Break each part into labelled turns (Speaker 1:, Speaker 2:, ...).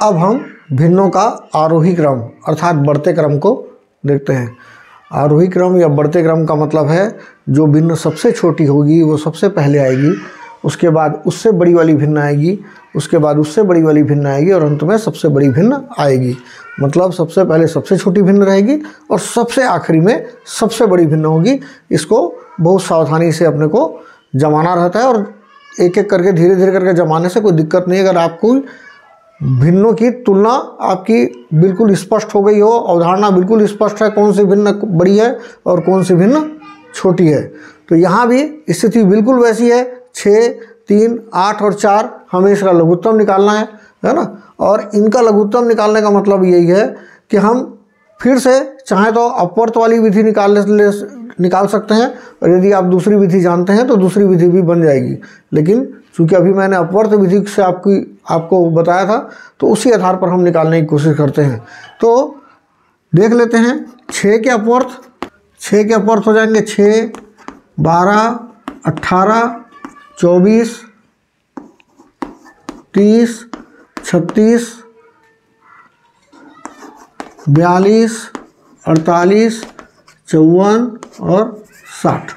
Speaker 1: अब हम भिन्नों का आरोही क्रम अर्थात बढ़ते क्रम को देखते हैं। आरोही क्रम या बढ़ते क्रम का मतलब है जो भिन्न सबसे छोटी होगी वो सबसे पहले आएगी, उसके बाद उससे बड़ी वाली भिन्न आएगी, उसके बाद उससे बड़ी वाली भिन्न आएगी और अंत में सबसे बड़ी भिन्न आएगी। मतलब सबसे पहले सबसे छोटी भिन्न रहेगी और सबसे आखिरी में सबसे बड़ी भिन्न होगी। इसको बहुत सावधानी से अपने को जमाना रहता है और एक एक करके धीरे धीरे करके जमाने से कोई दिक्कत नहीं है। अगर आपको भिन्नों की तुलना आपकी बिल्कुल स्पष्ट हो गई हो, अवधारणा बिल्कुल स्पष्ट है कौन सी भिन्न बड़ी है और कौन सी भिन्न छोटी है, तो यहाँ भी स्थिति बिल्कुल वैसी है। 6, 3, 8 और 4 हमें इसका लघुत्तम निकालना है ना। और इनका लघुत्तम निकालने का मतलब यही है कि हम फिर से चाहें तो अपवर्त वाली विधि निकाल सकते हैं और यदि आप दूसरी विधि जानते हैं तो दूसरी विधि भी बन जाएगी। लेकिन चूँकि अभी मैंने अपवर्त विधि से आपको बताया था तो उसी आधार पर हम निकालने की कोशिश करते हैं। तो देख लेते हैं 6 के अपवर्त हो जाएंगे 6, 12, 18, 24, 30, 36, 42, 48, 54 और 60।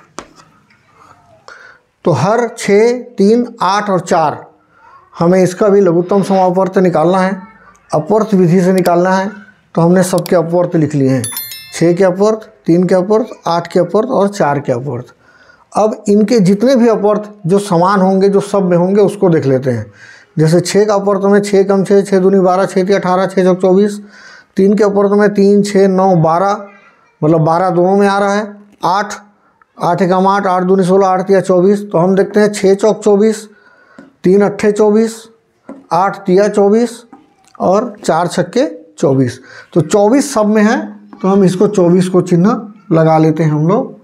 Speaker 1: तो हर 6, 3, 8 और 4 हमें इसका भी लघुत्तम समापवर्त निकालना है, अपवर्त विधि से निकालना है। तो हमने सबके अपवर्त लिख लिए हैं, 6 के अपवर्त, 3 के अपवर्त, 8 के अपवर्त और 4 के अपवर्त। अब इनके जितने भी अपवर्त जो समान होंगे, जो सब में होंगे, उसको देख लेते हैं। जैसे 6 का अपवर्त में 6 कम 6, 6 दूनी 12, 6 3 18, 6 चौक 24। 3 के अपवर्त में 3, 6, 9, 12, मतलब 12 दोनों में आ रहा है। 8, 8 एकम 8, 8 दूनी 16, 8 तिया 24। तो हम देखते हैं 6 चौक 24, 3 अट्ठे 24, 8 तिया 24 और 4 छक्के 24। तो 24 सब में है, तो हम इसको 24 को चिन्ह लगा लेते हैं हम लोग।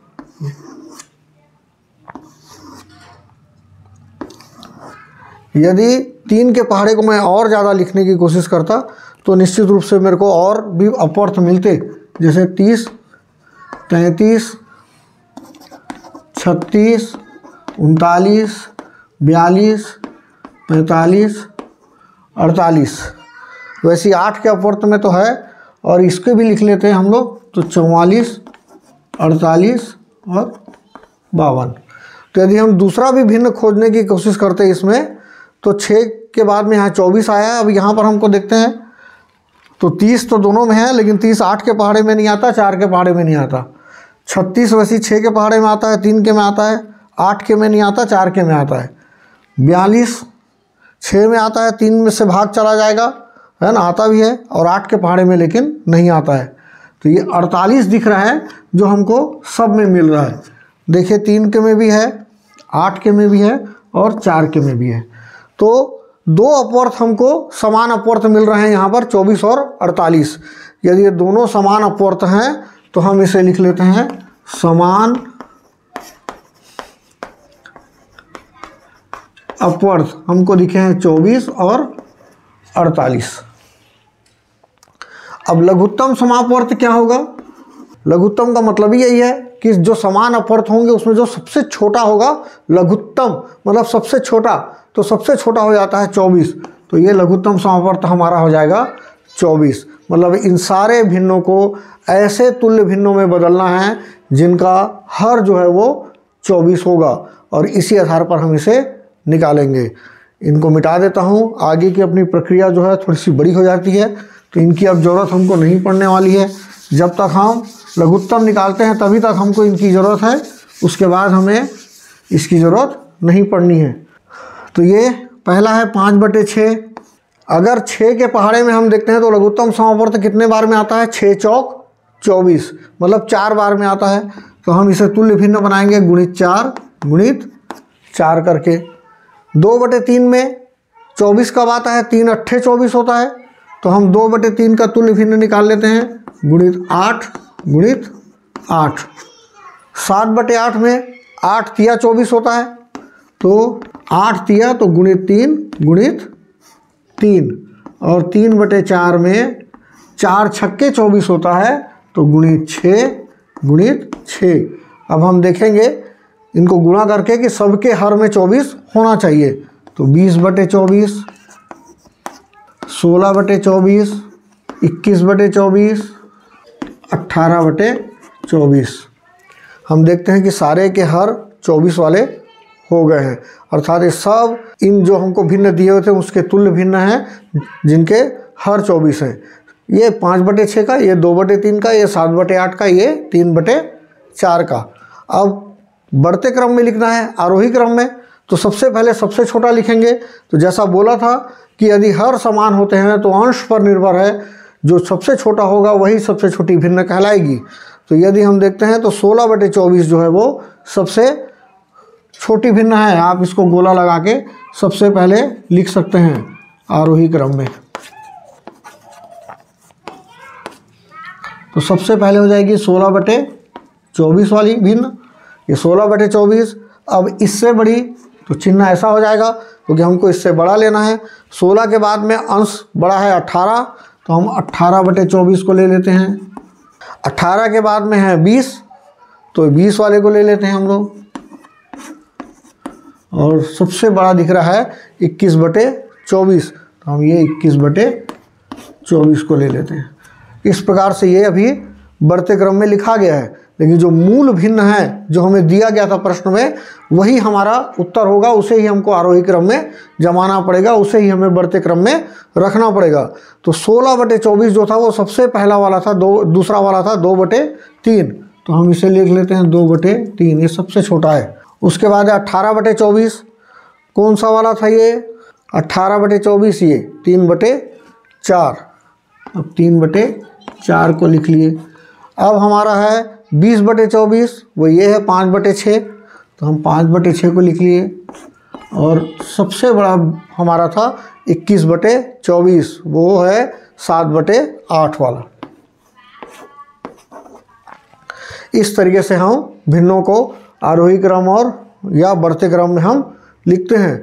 Speaker 1: यदि 3 के पहाड़े को मैं और ज़्यादा लिखने की कोशिश करता तो निश्चित रूप से मेरे को और भी अपवर्त मिलते, जैसे 30, 33, 36, 39, 42, 45, 48। वैसे 8 के अपवर्त में तो है और इसके भी लिख लेते हैं हम लोग, तो 44, 48 और 52। तो यदि हम दूसरा भी भिन्न खोजने की कोशिश करते हैं इसमें, तो 6 के बाद में यहाँ 24 आया। अब यहाँ पर हमको देखते हैं तो 30 तो दोनों में है, लेकिन 30 8 के पहाड़े में नहीं आता, 4 के पहाड़े में नहीं आता। 36 वैसे 6 के पहाड़े में आता है, 3 के में आता है, 8 के में नहीं आता, 4 के में आता है। 42 6 में आता है, 3 में से भाग चला जाएगा, है ना, आता भी है, और 8 के पहाड़े में लेकिन नहीं आता है। तो ये 48 दिख रहा है जो हमको सब में मिल रहा है। देखिए 3 के में भी है, 8 के में भी है और 4 के में भी है। तो 2 अपवर्त हमको समान अपवर्त मिल रहे हैं यहाँ पर, 24 और 48। यदि ये दोनों समान अपवर्त हैं तो हम इसे लिख लेते हैं समान अपवर्त। हमको दिखे हैं 24 और 48। अब लघुत्तम समापवर्त क्या होगा? लघुत्तम का मतलब ही यही है कि जो समान अपवर्त होंगे उसमें जो सबसे छोटा होगा, लघुत्तम मतलब सबसे छोटा, तो सबसे छोटा हो जाता है 24। तो ये लघुत्तम समापवर्त हमारा हो जाएगा 24। मतलब इन सारे भिन्नों को ऐसे तुल्य भिन्नों में बदलना है जिनका हर जो है वो 24 होगा, और इसी आधार पर हम इसे निकालेंगे। इनको मिटा देता हूँ, आगे की अपनी प्रक्रिया जो है थोड़ी सी बड़ी हो जाती है, तो इनकी अब ज़रूरत हमको नहीं पड़ने वाली है। जब तक हम लघुत्तम निकालते हैं तभी तक हमको इनकी ज़रूरत है, उसके बाद हमें इसकी ज़रूरत नहीं पड़नी है। तो ये पहला है 5/6। अगर 6 के पहाड़े में हम देखते हैं तो लघुत्तम समापवर्त कितने बार में आता है? 6 चौक 24, मतलब 4 बार में आता है। तो हम इसे तुल्य भिन्न बनाएंगे, गुणित 4 करके। 2/3 में 24 कब आता है? 3 अट्ठे 24 होता है, तो हम 2/3 का तुल्य भिन्न निकाल लेते हैं, गुणित 8। 7/8 में 8 तिया 24 होता है, तो 8 तिया तो गुणित 3 और 3/4 में 4 छक्के 24 होता है, तो गुणित 6। अब हम देखेंगे इनको गुणा करके कि सबके हर में 24 होना चाहिए। तो 20/24, 16/24, 21/24, 18/24। हम देखते हैं कि सारे के हर 24 वाले हो गए हैं, अर्थात ये सब इन जो हमको भिन्न दिए हुए थे उसके तुल्य भिन्न हैं जिनके हर 24 हैं। ये 5/6 का, ये 2/3 का, ये 7/8 का, ये 3/4 का। अब बढ़ते क्रम में लिखना है, आरोही क्रम में, तो सबसे पहले सबसे छोटा लिखेंगे। तो जैसा बोला था कि यदि हर समान होते हैं तो अंश पर निर्भर है, जो सबसे छोटा होगा वही सबसे छोटी भिन्न कहलाएगी। तो यदि हम देखते हैं तो 16/24 जो है वो सबसे छोटी भिन्न है। आप इसको गोला लगा के सबसे पहले लिख सकते हैं आरोही क्रम में। तो सबसे पहले हो जाएगी 16/24 वाली भिन्न, ये 16/24। अब इससे बड़ी तो चिन्ह ऐसा हो जाएगा क्योंकि हमको इससे बड़ा लेना है। 16 के बाद में अंश बड़ा है 18, तो हम 18/24 को ले लेते हैं। 18 के बाद में है 20, तो 20 वाले को ले लेते हैं हम लोग। और सबसे बड़ा दिख रहा है 21/24, तो हम ये 21/24 को ले लेते हैं। इस प्रकार से ये अभी बढ़ते क्रम में लिखा गया है, लेकिन जो मूल भिन्न है जो हमें दिया गया था प्रश्न में वही हमारा उत्तर होगा, उसे ही हमको आरोही क्रम में जमाना पड़ेगा, उसे ही हमें बढ़ते क्रम में रखना पड़ेगा। तो 16/24 जो था वो सबसे पहला वाला था, दूसरा वाला था 2/3, तो हम इसे लिख लेते हैं 2/3, ये सबसे छोटा है। उसके बाद है 18/24, कौन सा वाला था ये? 18/24, ये 3/4। अब 3/4 को लिख लिए। अब हमारा है 20/24, वो ये है 5/6, तो हम 5/6 को लिख लिए। और सबसे बड़ा हमारा था 21/24, वो है 7/8 वाला। इस तरीके से हम भिन्नों को आरोही क्रम और या बढ़ते क्रम में हम लिखते हैं।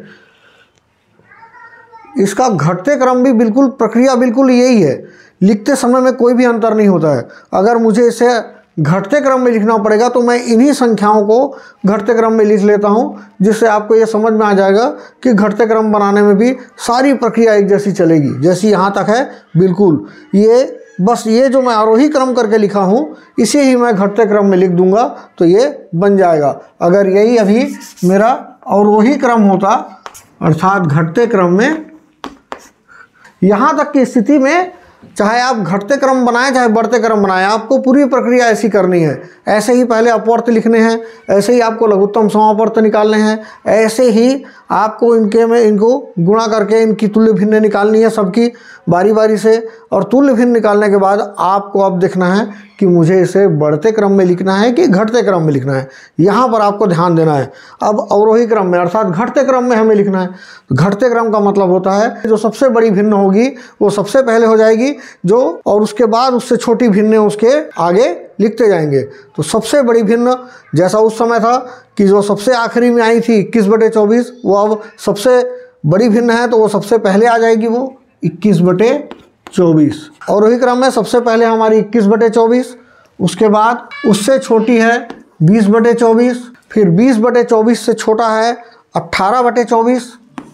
Speaker 1: इसका घटते क्रम भी बिल्कुल प्रक्रिया बिल्कुल यही है, लिखते समय में कोई भी अंतर नहीं होता है। अगर मुझे इसे घटते क्रम में लिखना पड़ेगा तो मैं इन्हीं संख्याओं को घटते क्रम में लिख लेता हूं, जिससे आपको ये समझ में आ जाएगा कि घटते क्रम बनाने में भी सारी प्रक्रिया एक जैसी चलेगी, जैसी यहाँ तक है बिल्कुल। ये बस ये जो मैं आरोही क्रम करके लिखा हूँ इसे ही मैं घटते क्रम में लिख दूंगा तो ये बन जाएगा। अगर यही अभी मेरा अवरोही क्रम होता, अर्थात घटते क्रम में, यहाँ तक की स्थिति में चाहे आप घटते क्रम बनाएं चाहे बढ़ते क्रम बनाएं, आपको पूरी प्रक्रिया ऐसी करनी है। ऐसे ही पहले अपवर्त लिखने हैं, ऐसे ही आपको लघुत्तम समावर्त निकालने हैं, ऐसे ही आपको इनको गुणा करके इनकी तुल्य भिन्न निकालनी है सबकी बारी बारी से। और तुल्य भिन्न निकालने के बाद आपको अब देखना है कि मुझे इसे बढ़ते क्रम में लिखना है कि घटते क्रम में लिखना है, यहाँ पर आपको ध्यान देना है। अब अवरोही क्रम में अर्थात घटते क्रम में हमें लिखना है। घटते क्रम का मतलब होता है जो सबसे बड़ी भिन्न होगी वो सबसे पहले हो जाएगी, जो और उसके बाद उससे छोटी भिन्न उसके आगे लिखते जाएंगे। तो सबसे बड़ी भिन्न जैसा उस समय था कि जो सबसे आखिरी में आई थी 21/24, वो अब सबसे बड़ी भिन्न है तो वो सबसे पहले आ जाएगी, वो 21/24। और वही क्रम में सबसे पहले हमारी 21/24, उसके बाद उससे छोटी है 20/24, फिर 20/24 से छोटा है 18/24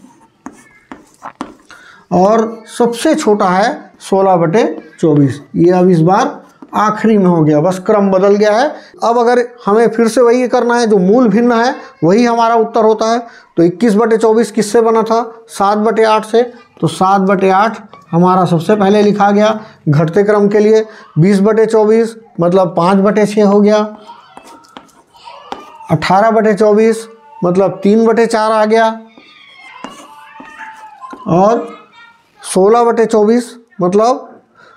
Speaker 1: और सबसे छोटा है 16/24। ये अब इस बार आखिरी में हो गया, बस क्रम बदल गया है। अब अगर हमें फिर से वही करना है, जो मूल भिन्न है वही हमारा उत्तर होता है। तो 21/24 किससे बना था? 7/8 से। तो 7/8 हमारा सबसे पहले लिखा गया घटते क्रम के लिए। 20/24 मतलब 5/6 हो गया। 18/24 मतलब 3/4 आ गया। और 16/24 मतलब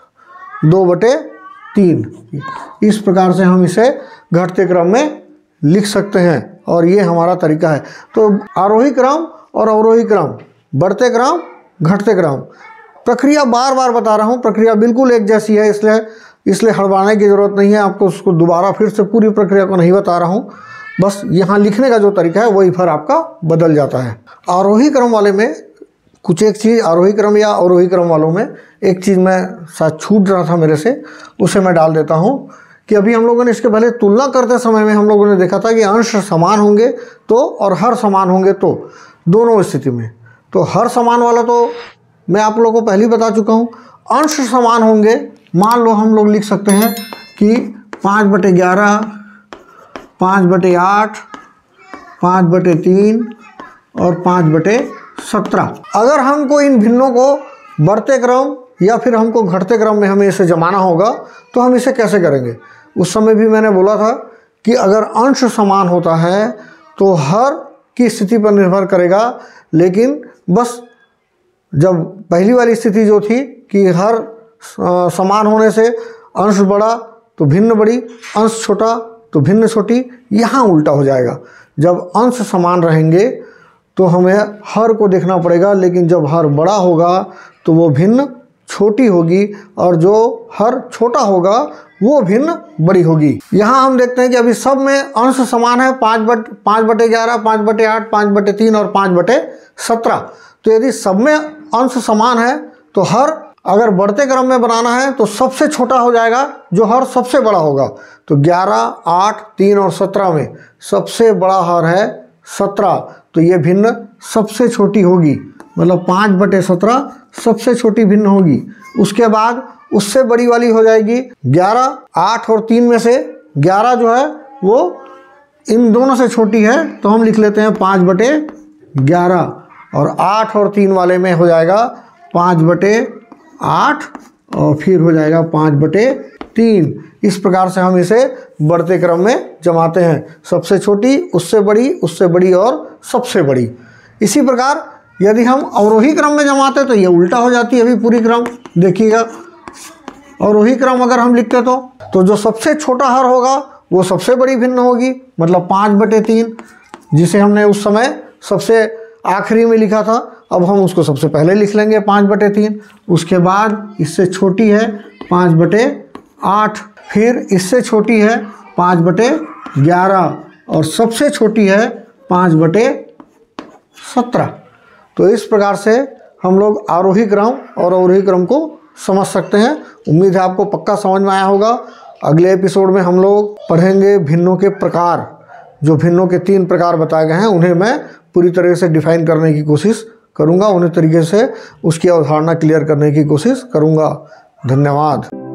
Speaker 1: 2/3। इस प्रकार से हम इसे घटते क्रम में लिख सकते हैं और ये हमारा तरीका है। तो आरोही क्रम और अवरोही क्रम, बढ़ते क्रम, घटते क्रम, प्रक्रिया बार बार बता रहा हूँ, प्रक्रिया बिल्कुल एक जैसी है, इसलिए हड़बड़ाने की ज़रूरत नहीं है। आपको उसको दोबारा फिर से पूरी प्रक्रिया को नहीं बता रहा हूँ, बस यहाँ लिखने का जो तरीका है वही फिर आपका बदल जाता है। आरोही क्रम वाले में कुछ एक चीज़, आरोही क्रम या अवरोही क्रम वालों में एक चीज़ मैं शायद छूट रहा था मेरे से, उसे मैं डाल देता हूँ कि अभी हम लोगों ने इसके पहले तुलना करते समय में हम लोगों ने देखा था कि अंश समान होंगे तो और हर समान होंगे तो, दोनों स्थिति में। तो हर समान वाला तो मैं आप लोगों को पहले ही बता चुका हूँ। अंश समान होंगे, मान लो हम लोग लिख सकते हैं कि 5/11, 5/8, 5/3 और 5/17। अगर हमको इन भिन्नों को बढ़ते क्रम या फिर हमको घटते क्रम में हमें इसे जमाना होगा तो हम इसे कैसे करेंगे। उस समय भी मैंने बोला था कि अगर अंश समान होता है तो हर की स्थिति पर निर्भर करेगा, लेकिन बस जब पहली वाली स्थिति जो थी कि हर समान होने से अंश बड़ा तो भिन्न बड़ी, अंश छोटा तो भिन्न छोटी, यहाँ उल्टा हो जाएगा। जब अंश समान रहेंगे तो हमें हर को देखना पड़ेगा, लेकिन जब हर बड़ा होगा तो वो भिन्न छोटी होगी और जो हर छोटा होगा वो भिन्न बड़ी होगी। यहाँ हम देखते हैं कि अभी सब में अंश समान है, 5/11, 5/8, 5/3 और 5/17। तो यदि सब में अंश समान है तो हर अगर बढ़ते क्रम में बनाना है तो सबसे छोटा हो जाएगा जो हर सबसे बड़ा होगा। तो 11, 8, 3 और 17 में सबसे बड़ा हर है 17, तो ये भिन्न सबसे छोटी होगी, मतलब 5/17 सबसे छोटी भिन्न होगी। उसके बाद उससे बड़ी वाली हो जाएगी 11, 8 और 3 में से 11 जो है वो इन दोनों से छोटी है, तो हम लिख लेते हैं 5/11, और 8 और 3 वाले में हो जाएगा 5/8 और फिर हो जाएगा 5/3। इस प्रकार से हम इसे बढ़ते क्रम में जमाते हैं, सबसे छोटी, उससे बड़ी और सबसे बड़ी। इसी प्रकार यदि हम अवरोही क्रम में जमाते तो ये उल्टा हो जाती है। अभी पूरी क्रम देखिएगा, अवरोही क्रम अगर हम लिखते तो जो सबसे छोटा हर होगा वो सबसे बड़ी भिन्न होगी, मतलब 5/3, जिसे हमने उस समय सबसे आखिरी में लिखा था, अब हम उसको सबसे पहले लिख लेंगे 5/3। उसके बाद इससे छोटी है 5/8, फिर इससे छोटी है 5/11 और सबसे छोटी है 5/17। तो इस प्रकार से हम लोग आरोही क्रम और अवरोही क्रम को समझ सकते हैं। उम्मीद है आपको पक्का समझ में आया होगा। अगले एपिसोड में हम लोग पढ़ेंगे भिन्नों के प्रकार। जो भिन्नों के 3 प्रकार बताए गए हैं उन्हें मैं पूरी तरह से डिफाइन करने की कोशिश करूंगा, उन्हें तरीके से उसकी अवधारणा क्लियर करने की कोशिश करूंगा। धन्यवाद।